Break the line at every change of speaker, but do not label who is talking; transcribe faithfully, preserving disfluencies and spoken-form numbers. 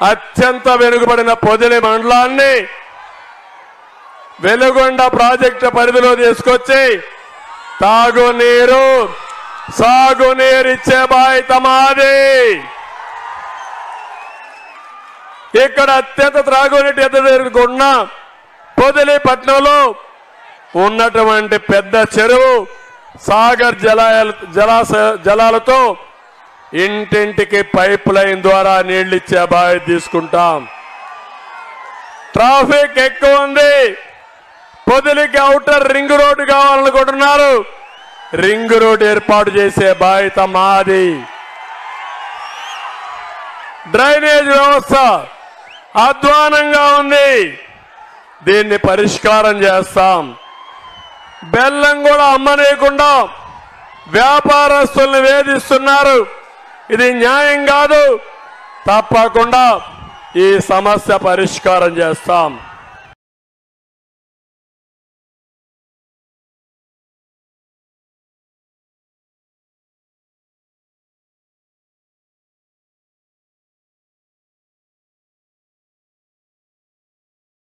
అత్యంత వెనుకబడిన పొదిలి మండలాన్ని వెలుగొండ ప్రాజెక్టు పరిధిలో తీసుకొచ్చి తాగునీరు సాగునీరు ఇచ్చే బాధ్యత మాది. ఇక్కడ అత్యంత త్రాగునీటి ఎదురుకున్న పొదిలి పట్టణంలో ఉన్నటువంటి పెద్ద చెరువు సాగర్ జలాల జలాశయ జలాలతో ఇంటింటికి పైప్ లైన్ ద్వారా నీళ్లు ఇచ్చే బాధ్యత తీసుకుంటాం. ట్రాఫిక్ ఎక్కువ ఉంది. పొదిలికి ఔటర్ రింగ్ రోడ్డు కావాలనుకుంటున్నారు. రింగ్ రోడ్డు ఏర్పాటు చేసే బాధ్యత మాది. డ్రైనేజ్ వ్యవస్థ అధ్వానంగా ఉంది. దీన్ని పరిష్కారం చేస్తాం. బెల్లం కూడా అమ్మనేయకుండా వ్యాపారస్తుల్ని వేధిస్తున్నారు. ఇది న్యాయం కాదు. తప్పకుండా ఈ సమస్య పరిష్కారం చేస్తాం.